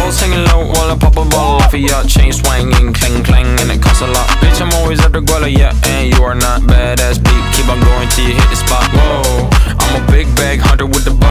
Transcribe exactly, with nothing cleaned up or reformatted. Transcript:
singing low while I pop a bottle off of your chain swinging, clang clang.